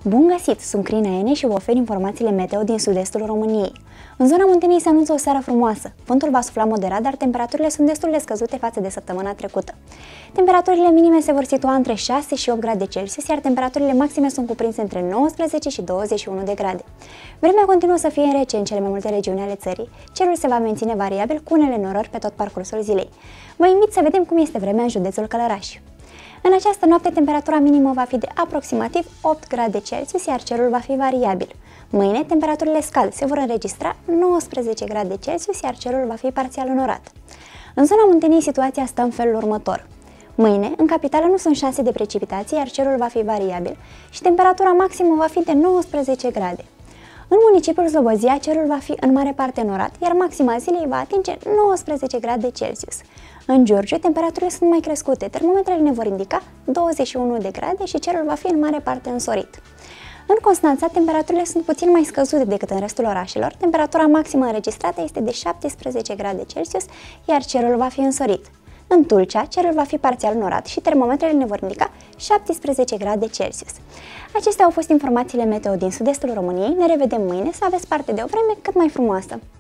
Bun găsit! Sunt Crina Ene și vă ofer informațiile meteo din sud-estul României. În zona Munteniei se anunță o seară frumoasă. Vântul va sufla moderat, dar temperaturile sunt destul de scăzute față de săptămâna trecută. Temperaturile minime se vor situa între 6 și 8 grade Celsius, iar temperaturile maxime sunt cuprinse între 19 și 21 de grade. Vremea continuă să fie rece în cele mai multe regiuni ale țării. Cerul se va menține variabil cu unele norări pe tot parcursul zilei. Vă invit să vedem cum este vremea în județul Călăraș. În această noapte, temperatura minimă va fi de aproximativ 8 grade Celsius, iar cerul va fi variabil. Mâine, temperaturile scad, se vor înregistra 19 grade Celsius, iar cerul va fi parțial înorat. În zona Munteniei, situația stă în felul următor. Mâine, în capitală nu sunt șanse de precipitații, iar cerul va fi variabil și temperatura maximă va fi de 19 grade. În municipiul Slobozia, cerul va fi în mare parte înorat, iar maxima zilei va atinge 19 grade Celsius. În Giurgiu, temperaturile sunt mai crescute, termometrele ne vor indica 21 de grade și cerul va fi în mare parte însorit. În Constanța, temperaturile sunt puțin mai scăzute decât în restul orașelor, temperatura maximă înregistrată este de 17 grade Celsius, iar cerul va fi însorit. În Tulcea, cerul va fi parțial înorat și termometrele ne vor indica 17 grade Celsius. Acestea au fost informațiile meteo din sud-estul României. Ne revedem mâine, să aveți parte de o vreme cât mai frumoasă!